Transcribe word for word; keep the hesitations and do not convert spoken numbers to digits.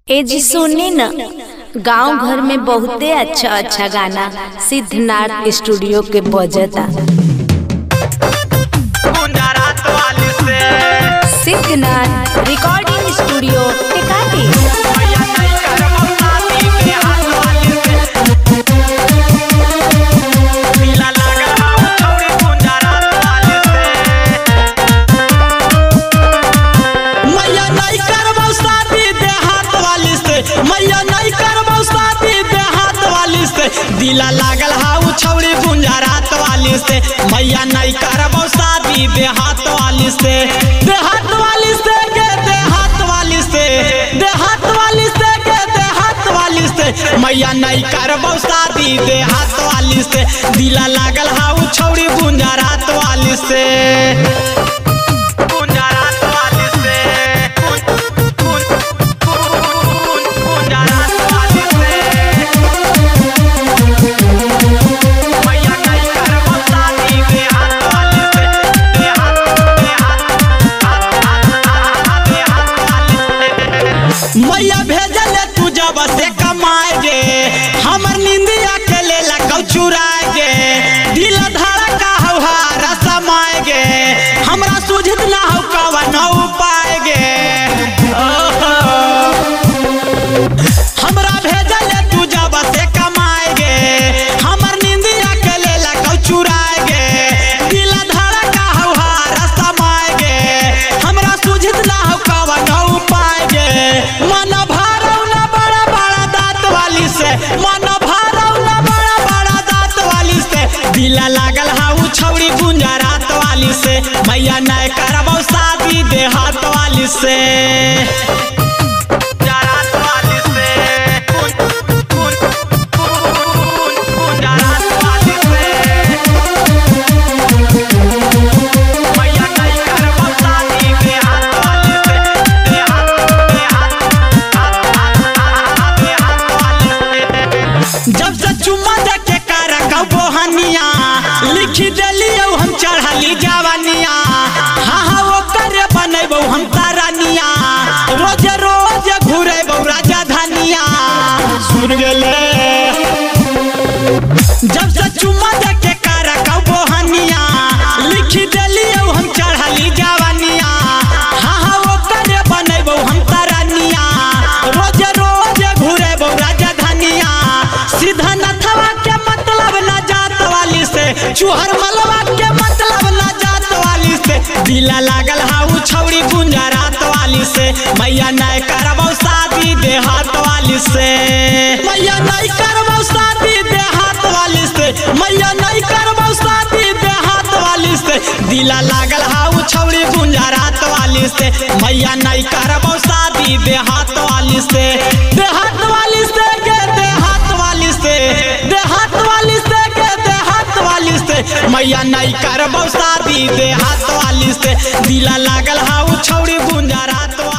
ए जी सुनी न, गांव घर में बहुते अच्छा अच्छा गाना सिद्धनाथ स्टूडियो के बजता। सिद्धनाथ रिकॉर्डिंग स्टूडियो टिकाटी। दिला लागल हाउ छौड़ी गुंजरात वाली से, मैया नहीं करबो शादी देहात वाली से। देहात वाली से के देहात वाली से, देहात वाली से के देहात वाली से, मैया नहीं करबो शादी देहात वाली से। दिला लागल हाउ छौड़ी गुंजरात वाली से। मैया भेजल तू जब से कमाए गे, हमर निंदिया के ले लगौ चुराए गे। दिल धड़का हौहार समाए गे, हमरा सुझत ना हो कवन उपाय गे। हमरा भेजल तू जब से कमाए गे, हमर निंदिया के ले लगौ चुराए गे। दिल धड़का हौहार समाए गे, हमरा सुझत ना हो कवन उपाय गे। मन भारौ ना बड़ा बड़ा दांत वाली से, मन भारौ ना बड़ा बड़ा दांत वाली से। दिला लागल हाउ छौड़ी गुंजरात वाली से, मैया नहीं करबो शादी देहात वाली से। जब से चुम्मा दे के कर बोहनिया, लिखी दिलियो हम चढ़ली जवानिया। हाँ हाँ वो कर बनेबो हम तारानिया, रोज रोज घुरेबो राजा धनिया। सुन गेले जब से चुम्मा दे के कर बोहनिया, लिखी दिलियो हम चढ़ली जवानिया। हाँ हाँ वो कर बनेबो हम तारानिया, रोज रोज घुरेबो राजा धनिया। सिद्धनाथवा के मतलब ना जात वाली से, चुहर मलवा के मतलब ना जात वाली से। दिला लागल हाउ छौड़ी गुंजरात वाली से, मैया नहीं करबो शादी देहात वाली से। मैया नहीं करबो शादी देहात वाली से, मैया नहीं करबो शादी देहात वाली से। दिला लागल हाउ छौड़ी गुंजरात वाली से, मैया नहीं करबो शादी देहात वाली से। देहात वाली से के देहात वाली से, देहात वाली से के देहात वाली से, मैया नहीं करबो शादी देहात वाली से। दिला लागल हाउ छौड़ी गुंजरात।